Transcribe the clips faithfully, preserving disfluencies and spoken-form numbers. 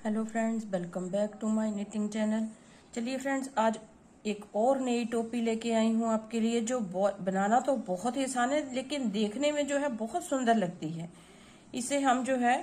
Hello friends, welcome back to my knitting channel. चलिए friends, आज एक और नई टोपी लेके आई हूँ आपके लिए, जो बनाना तो बहुत ही आसान है लेकिन देखने में जो है बहुत सुंदर लगती है। इसे हम जो है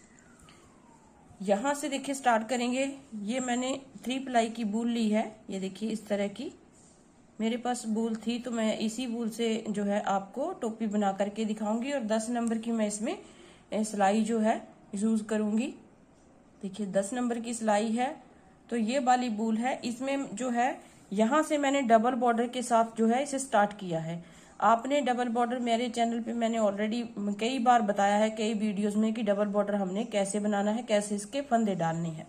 यहाँ से देखिए स्टार्ट करेंगे। ये मैंने थ्री प्लाई की बूल ली है, ये देखिए इस तरह की मेरे पास बूल थी, तो मैं इसी बूल से जो है आपको टोपी बना करके दिखाऊंगी। और दस नंबर की मैं इसमें सिलाई जो है यूज करूंगी। देखिए दस नंबर की सिलाई है, तो ये वाली बूल है। इसमें जो है यहाँ से मैंने डबल बॉर्डर के साथ जो है इसे स्टार्ट किया है। आपने डबल बॉर्डर मेरे चैनल पे मैंने ऑलरेडी कई बार बताया है, कई वीडियोस में, कि डबल बॉर्डर हमने कैसे बनाना है, कैसे इसके फंदे डालने हैं।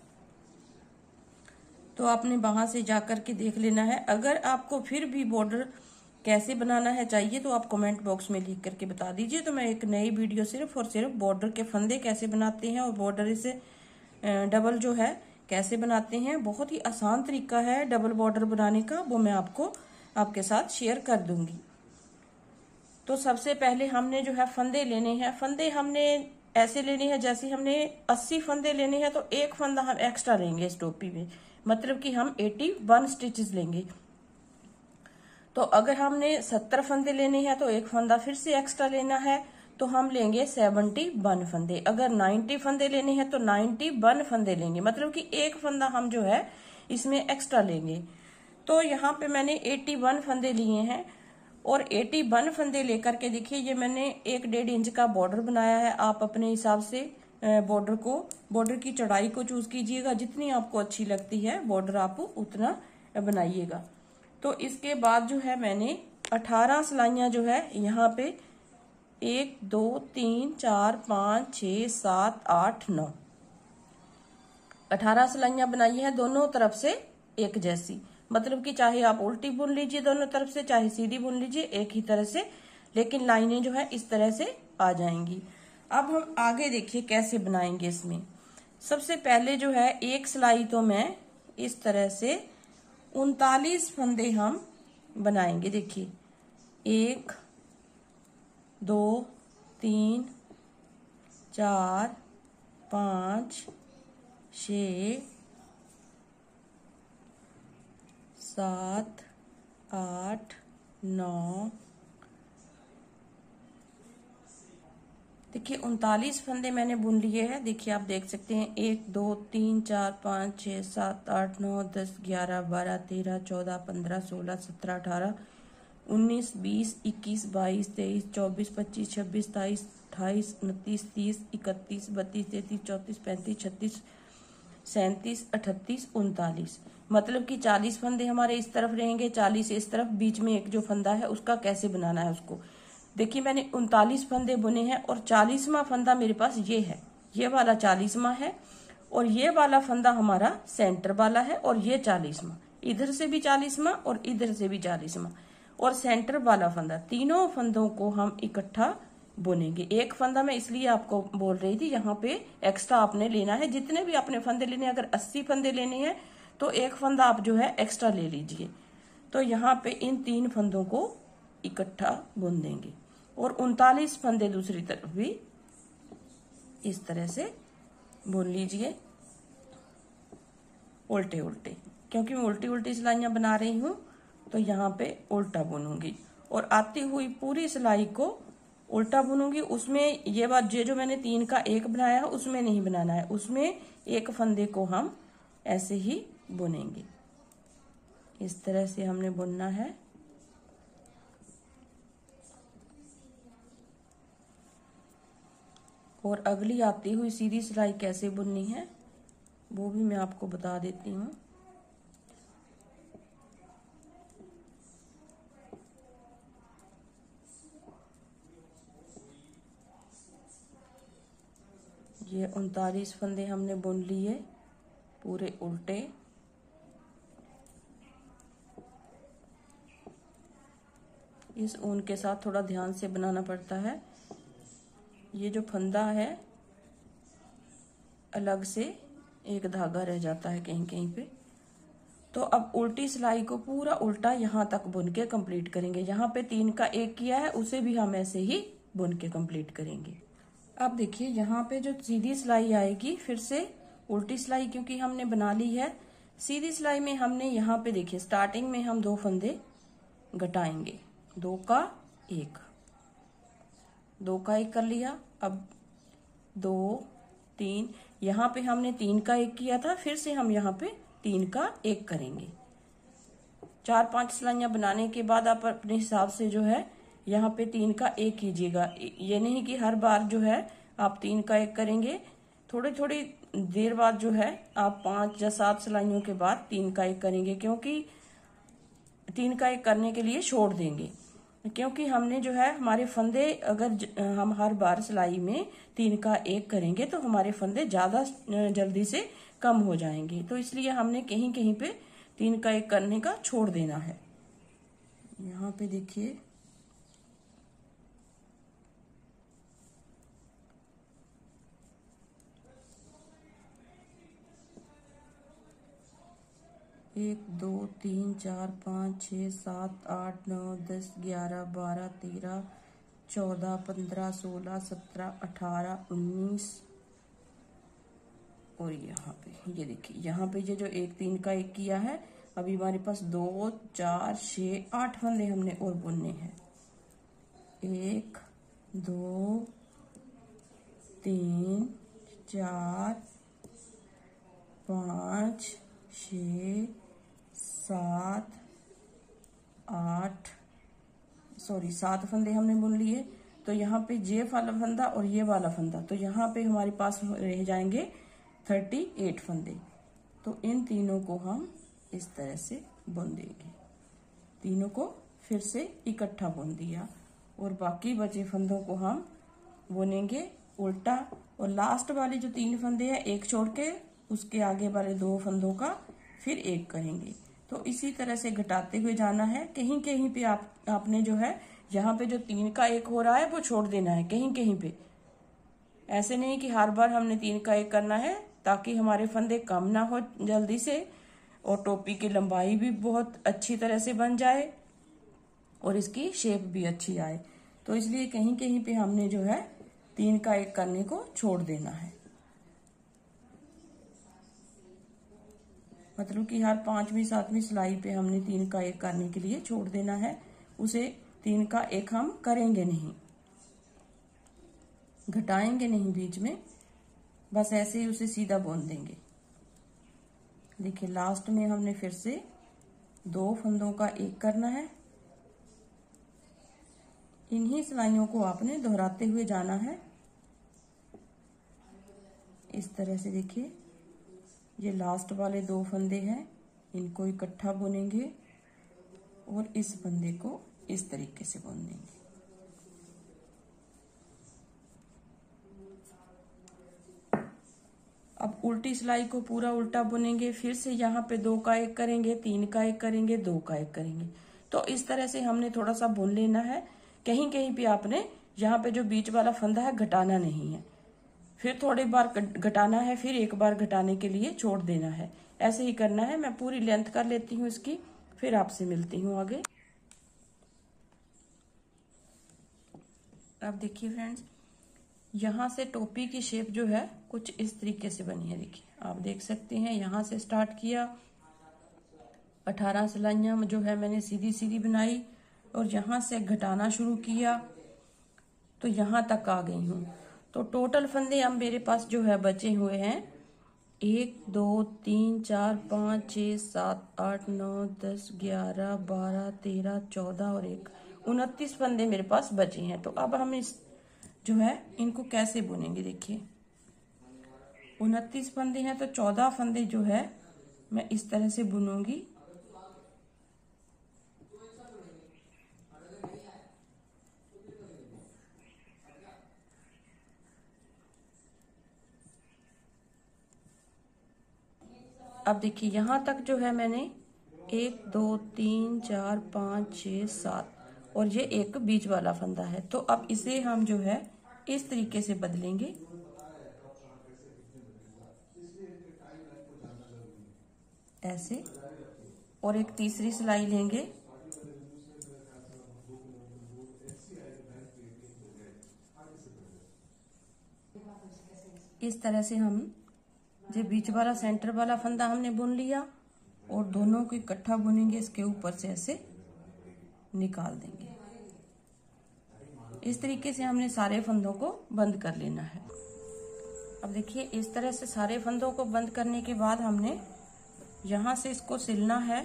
तो आपने वहां से जाकर के देख लेना है। अगर आपको फिर भी बॉर्डर कैसे बनाना है चाहिए तो आप कमेंट बॉक्स में लिख करके बता दीजिए, तो मैं एक नई वीडियो सिर्फ और सिर्फ बॉर्डर के फंदे कैसे बनाते हैं और बॉर्डर से डबल जो है कैसे बनाते हैं, बहुत ही आसान तरीका है डबल बॉर्डर बनाने का, वो मैं आपको आपके साथ शेयर कर दूंगी। तो सबसे पहले हमने जो है फंदे लेने हैं। फंदे हमने ऐसे लेने हैं जैसे हमने अस्सी फंदे लेने हैं तो एक फंदा हम एक्स्ट्रा लेंगे इस टोपी में, मतलब कि हम इक्यासी स्टिचेस लेंगे। तो अगर हमने सत्तर फंदे लेने हैं तो एक फंदा फिर से एक्स्ट्रा लेना है, तो हम लेंगे इकहत्तर फंदे। अगर नब्बे फंदे लेने हैं तो इक्यानवे फंदे लेंगे, मतलब कि एक फंदा हम जो है इसमें एक्स्ट्रा लेंगे। तो यहाँ पे मैंने इक्यासी फंदे लिए हैं और इक्यासी फंदे लेकर के देखिए ये मैंने एक डेढ़ इंच का बॉर्डर बनाया है। आप अपने हिसाब से बॉर्डर को बॉर्डर की चौड़ाई को चूज कीजिएगा, जितनी आपको अच्छी लगती है बॉर्डर आप उतना बनाइएगा। तो इसके बाद जो है मैंने अठारह सिलाइयां जो है यहाँ पे एक दो तीन चार पाँच छ सात आठ नौ अठारह सिलाइयां बनाई है, दोनों तरफ से एक जैसी, मतलब कि चाहे आप उल्टी बुन लीजिए दोनों तरफ से, चाहे सीधी बुन लीजिए, एक ही तरह से, लेकिन लाइनें जो है इस तरह से आ जाएंगी। अब हम आगे देखिए कैसे बनाएंगे। इसमें सबसे पहले जो है एक सिलाई तो मैं इस तरह से उनतालीस फंदे हम बनाएंगे। देखिए एक दो तीन चार पाँच छ सात आठ नौ, देखिए उनतालीस फंदे मैंने बुन लिए हैं। देखिए आप देख सकते हैं एक दो तीन चार पाँच छः सात आठ नौ दस ग्यारह बारह तेरह चौदह पंद्रह सोलह सत्रह अठारह उन्नीस बीस इक्कीस बाईस तेईस चौबीस पच्चीस छब्बीस सताईस अट्ठाईस उनतीस तीस इकतीस बत्तीस तैंतीस चौंतीस पैंतीस छत्तीस सैंतीस अठतीस उनतालीस, मतलब कि चालीस फंदे हमारे इस तरफ रहेंगे, चालीस इस तरफ। बीच में एक जो फंदा है उसका कैसे बनाना है उसको देखिए, मैंने उनतालीस फंदे बुने हैं और चालीसवां फंदा मेरे पास ये है, ये वाला चालीसवां है और ये वाला फंदा हमारा सेंटर वाला है और ये चालीसवां, इधर से भी चालीसवां और इधर से भी चालीसवां और सेंटर वाला फंदा, तीनों फंदों को हम इकट्ठा बुनेंगे। एक फंदा मैं इसलिए आपको बोल रही थी, यहाँ पे एक्स्ट्रा आपने लेना है, जितने भी आपने फंदे लेने हैं, अगर अस्सी फंदे लेने हैं तो एक फंदा आप जो है एक्स्ट्रा ले लीजिए। तो यहाँ पे इन तीन फंदों को इकट्ठा बुन देंगे और उनतालीस फंदे दूसरी तरफ भी इस तरह से बुन लीजिए उल्टे उल्टे, क्योंकि मैं उल्टी उल्टी सिलाइयां बना रही हूं तो यहाँ पे उल्टा बुनूंगी और आती हुई पूरी सिलाई को उल्टा बुनूंगी। उसमें ये बात, ये जो मैंने तीन का एक बनाया है उसमें नहीं बनाना है, उसमें एक फंदे को हम ऐसे ही बुनेंगे। इस तरह से हमने बुनना है। और अगली आती हुई सीधी सिलाई कैसे बुननी है वो भी मैं आपको बता देती हूँ। ये उनतालीस फंदे हमने बुन लिए पूरे उल्टे। इस ऊन के साथ थोड़ा ध्यान से बनाना पड़ता है, ये जो फंदा है अलग से एक धागा रह जाता है कहीं कहीं पे। तो अब उल्टी सिलाई को पूरा उल्टा यहाँ तक बुन के कंप्लीट करेंगे। यहाँ पे तीन का एक किया है उसे भी हम ऐसे ही बुन के कंप्लीट करेंगे। अब देखिए यहाँ पे जो सीधी सिलाई आएगी फिर से उल्टी सिलाई क्योंकि हमने बना ली है। सीधी सिलाई में हमने यहाँ पे देखिए स्टार्टिंग में हम दो फंदे घटाएंगे, दो का एक, दो का एक कर लिया। अब दो तीन, यहाँ पे हमने तीन का एक किया था, फिर से हम यहाँ पे तीन का एक करेंगे। चार पांच सिलाइयां बनाने के बाद आप अपने हिसाब से जो है यहाँ पे तीन का एक कीजिएगा। ये नहीं कि हर बार जो है आप तीन का एक करेंगे, थोड़ी थोड़ी देर बाद जो है आप पांच या सात सिलाइयों के बाद तीन का एक करेंगे, क्योंकि तीन का एक करने के लिए छोड़ देंगे, क्योंकि हमने जो है हमारे फंदे अगर हम हर बार सिलाई में तीन का एक करेंगे तो हमारे फंदे ज्यादा जल्दी से कम हो जाएंगे। तो इसलिए हमने कहीं कहीं पे तीन का एक करने का छोड़ देना है। यहाँ पे देखिए एक दो तीन चार पाँच छः सात आठ नौ दस ग्यारह बारह तेरह चौदह पंद्रह सोलह सत्रह अठारह उन्नीस, और यहाँ पे ये देखिए यहाँ पे ये जो एक तीन का एक किया है, अभी हमारे पास दो चार छः आठ फंदे हमने और बुनने हैं। एक दो तीन चार पाँच छ सात आठ सॉरी सात फंदे हमने बुन लिए। तो यहाँ पे ये वाला फंदा और ये वाला फंदा, तो यहाँ पे हमारे पास रह जाएंगे थर्टी एट फंदे। तो इन तीनों को हम इस तरह से बुन देंगे, तीनों को फिर से इकट्ठा बुन दिया, और बाकी बचे फंदों को हम बुनेंगे उल्टा। और लास्ट वाले जो तीन फंदे हैं एक छोड़ के उसके आगे वाले दो फंदों का फिर एक करेंगे। तो इसी तरह से घटाते हुए जाना है। कहीं कहीं पे आप आपने जो है यहाँ पे जो तीन का एक हो रहा है वो छोड़ देना है कहीं कहीं पे, ऐसे नहीं कि हर बार हमने तीन का एक करना है, ताकि हमारे फंदे कम ना हो जल्दी से और टोपी की लंबाई भी बहुत अच्छी तरह से बन जाए और इसकी शेप भी अच्छी आए। तो इसलिए कहीं कहीं पे हमने जो है तीन का एक करने को छोड़ देना है, मतलब कि हर पांचवी सातवीं सिलाई पे हमने तीन का एक करने के लिए छोड़ देना है। उसे तीन का एक हम करेंगे नहीं, घटाएंगे नहीं बीच में, बस ऐसे ही उसे सीधा बुन देंगे। देखिए लास्ट में हमने फिर से दो फंदों का एक करना है। इन्हीं सिलाइयों को आपने दोहराते हुए जाना है इस तरह से। देखिए ये लास्ट वाले दो फंदे हैं, इनको इकट्ठा बुनेंगे और इस फंदे को इस तरीके से बुन देंगे। अब उल्टी सिलाई को पूरा उल्टा बुनेंगे, फिर से यहाँ पे दो का एक करेंगे, तीन का एक करेंगे, दो का एक करेंगे। तो इस तरह से हमने थोड़ा सा बुन लेना है। कहीं कहीं पे आपने यहाँ पे जो बीच वाला फंदा है घटाना नहीं है, फिर थोड़ी बार घटाना है, फिर एक बार घटाने के लिए छोड़ देना है। ऐसे ही करना है। मैं पूरी लेंथ कर लेती हूँ इसकी, फिर आपसे मिलती हूँ आगे। अब देखिए फ्रेंड्स, यहाँ से टोपी की शेप जो है कुछ इस तरीके से बनी है। देखिए आप देख सकते हैं, यहाँ से स्टार्ट किया, अठारह सिलाइयां जो है मैंने सीधी सीधी बनाई और यहाँ से घटाना शुरू किया तो यहाँ तक आ गई हूँ। तो टोटल फंदे अब मेरे पास जो है बचे हुए हैं एक दो तीन चार पाँच छः सात आठ नौ दस ग्यारह बारह तेरह चौदह और एक उनतीस फंदे मेरे पास बचे हैं। तो अब हम इस जो है इनको कैसे बुनेंगे। देखिए उनतीस फंदे हैं तो चौदह फंदे जो है मैं इस तरह से बुनूंगी। अब देखिए यहाँ तक जो है मैंने एक दो तीन चार पाँच छः सात और ये एक बीच वाला फंदा है। तो अब इसे हम जो है इस तरीके से बदलेंगे, ऐसे, और एक तीसरी सिलाई लेंगे, इस तरह से हम जो बीच वाला सेंटर वाला फंदा हमने बुन लिया और दोनों को इकट्ठा बुनेंगे, इसके ऊपर से ऐसे निकाल देंगे। इस तरीके से हमने सारे फंदों को बंद कर लेना है। अब देखिए इस तरह से सारे फंदों को बंद करने के बाद हमने यहां से इसको सिलना है।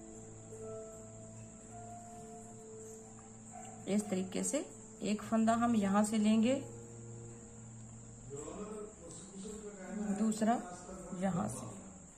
इस तरीके से एक फंदा हम यहां से लेंगे, दूसरा यहां से।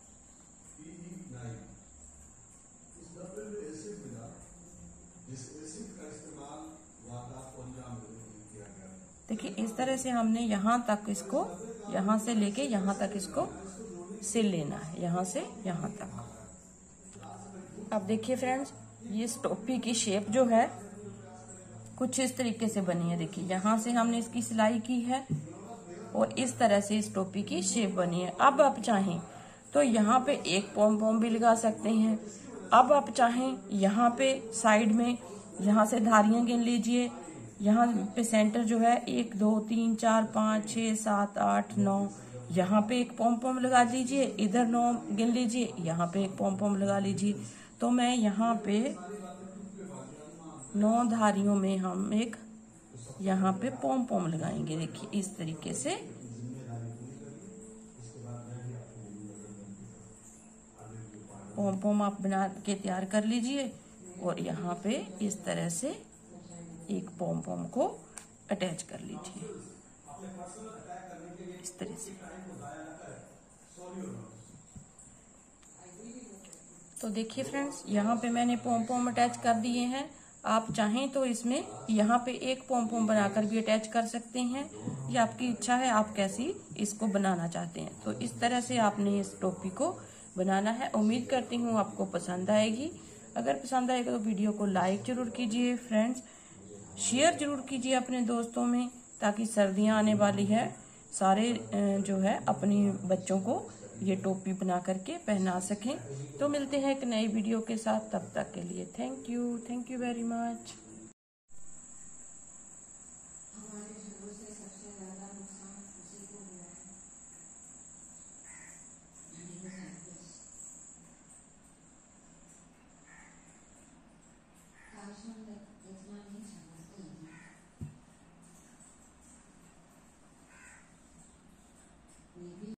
देखिए इस तरह से हमने यहां तक इसको, यहां से लेके यहां तक इसको सिल लेना है, यहां से यहां तक। अब देखिए फ्रेंड्स, ये टोपी की शेप जो है कुछ इस तरीके से बनी है। देखिए यहां से हमने इसकी सिलाई की है और इस तरह से इस टोपी की शेप बनी है। अब आप चाहें तो यहाँ पे एक पॉम पॉम भी लगा सकते हैं। अब आप चाहें यहाँ पे साइड में यहाँ से धारियां गिन लीजिए। यहाँ पे सेंटर जो है एक दो तीन चार पाँच छः सात आठ नौ, यहाँ पे एक पॉम पॉम लगा लीजिए। इधर नौ गिन लीजिए, यहाँ पे एक पॉम पॉम लगा लीजिए। तो मैं यहाँ पे नौ धारियों में हम एक यहाँ पे पॉम पॉम लगाएंगे। देखिए इस तरीके से पॉम पॉम आप बना के तैयार कर लीजिए और यहाँ पे इस तरह से एक पॉम पॉम को अटैच कर लीजिए इस तरह से। तो देखिए फ्रेंड्स, यहाँ पे मैंने पॉम पॉम अटैच कर दिए हैं। आप चाहें तो इसमें यहाँ पे एक पॉम पॉम बनाकर भी अटैच कर सकते हैं, ये आपकी इच्छा है आप कैसी इसको बनाना चाहते हैं। तो इस तरह से आपने इस टोपी को बनाना है। उम्मीद करती हूँ आपको पसंद आएगी। अगर पसंद आएगा तो वीडियो को लाइक जरूर कीजिए फ्रेंड्स, शेयर जरूर कीजिए अपने दोस्तों में, ताकि सर्दियाँ आने वाली है, सारे जो है अपनी बच्चों को ये टोपी बना करके पहना सकें। तो मिलते हैं एक नई वीडियो के साथ, तब तक के लिए thank you thank you very much.